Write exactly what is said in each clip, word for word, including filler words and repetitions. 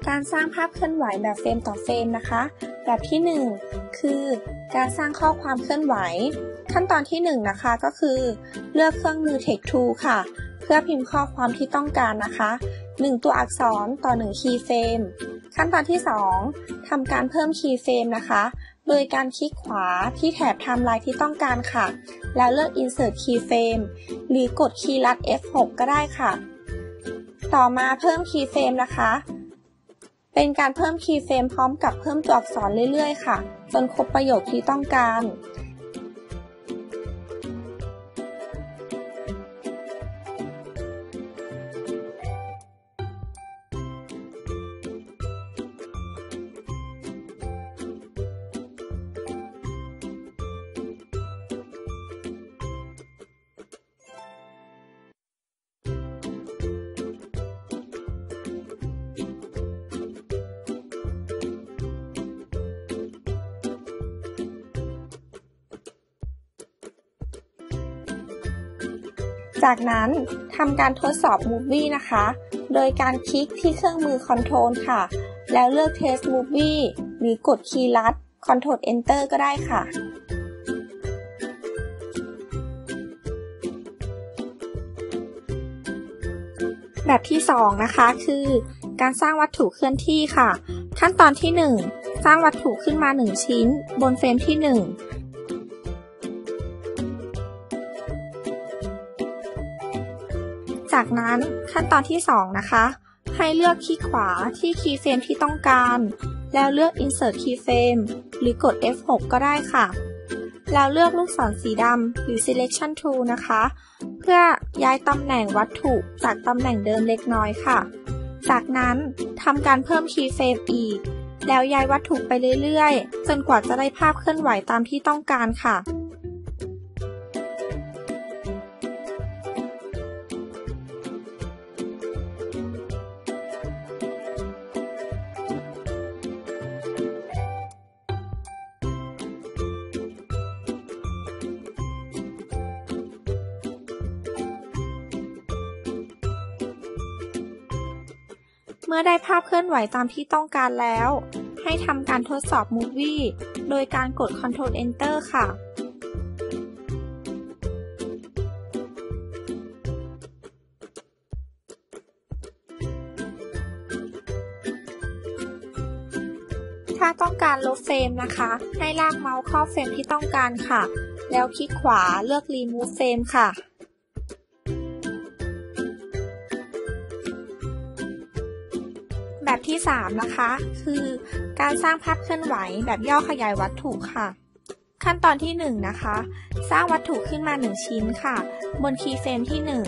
การสร้างภาพเคลื่อนไหวแบบเฟรมต่อเฟรมนะคะแบบที่หนึ่งคือการสร้างข้อความเคลื่อนไหวขั้นตอนที่หนึ่งนะคะก็คือเลือกเครื่องมือ Text Tool ค่ะเพื่อพิมพ์ข้อความที่ต้องการนะคะหนึ่งตัวอักษรต่อหนึ่งคีย์เฟรมขั้นตอนที่สองทำการเพิ่มคีย์เฟรมนะคะโดยการคลิกขวาที่แถบไทม์ไลน์ที่ต้องการค่ะแล้วเลือก Insert Keyframe หรือกดคีย์ลัด เอฟ หก ก็ได้ค่ะต่อมาเพิ่มคีย์เฟรมนะคะเป็นการเพิ่มคีย์เฟรมพร้อมกับเพิ่มตัวอักษรเรื่อยๆค่ะจนครบประโยคที่ต้องการจากนั้นทำการทดสอบ Movie นะคะ โดยการคลิกที่เครื่องมือ Control ค่ะ แล้วเลือก Test Movie หรือกดคีย์ลัด Control Enter ก็ได้ค่ะ แบบที่สองนะคะคือการสร้างวัตถุเคลื่อนที่ค่ะ ขั้นตอนที่หนึ่งสร้างวัตถุขึ้นมาหนึ่งชิ้นบนเฟรมที่หนึ่งจากนั้นขั้นตอนที่สองนะคะให้เลือกคลิกขวาที่คีย์เฟรมที่ต้องการแล้วเลือก Insert Keyframe หรือกด เอฟ หก ก็ได้ค่ะแล้วเลือกลูกศรสีดำหรือ Selection Tool นะคะเพื่อย้ายตำแหน่งวัตถุจากตำแหน่งเดิมเล็กน้อยค่ะจากนั้นทำการเพิ่มคีย์เฟรมอีกแล้วย้ายวัตถุไปเรื่อยๆจนกว่าจะได้ภาพเคลื่อนไหวตามที่ต้องการค่ะเมื่อได้ภาพเคลื่อนไหวตามที่ต้องการแล้วให้ทำการทดสอบ Movie โดยการกด Control Enter ค่ะถ้าต้องการลบเฟรมนะคะให้ลากเมาส์เข้าเฟรมที่ต้องการค่ะแล้วคลิกขวาเลือก Remove Frame ค่ะแบบที่สามนะคะคือการสร้างภาพเคลื่อนไหวแบบย่อขยายวัตถุค่ะขั้นตอนที่หนึ่งนะคะสร้างวัตถุขึ้นมาหนึ่งชิ้นค่ะบนคีย์เฟรมที่หนึ่ง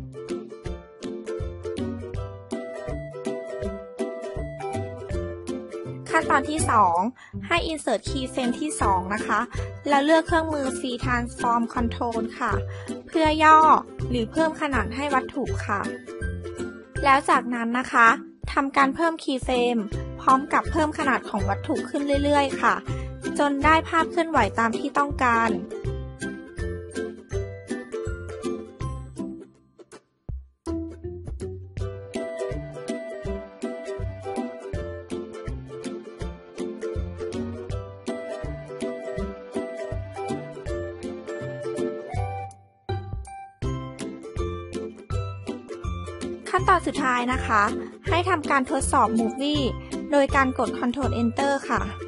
ขั้นตอนที่สองให้ Insert Keyframe ที่สองนะคะแล้วเลือกเครื่องมือ Free Transform Control ค่ะเพื่อย่อหรือเพิ่มขนาดให้วัตถุค่ะแล้วจากนั้นนะคะทำการเพิ่มคีย์เฟรมพร้อมกับเพิ่มขนาดของวัตถุขึ้นเรื่อยๆค่ะจนได้ภาพเคลื่อนไหวตามที่ต้องการขั้นตอนสุดท้ายนะคะให้ทำการทดสอบ Movie โดยการกด Control Enter ค่ะ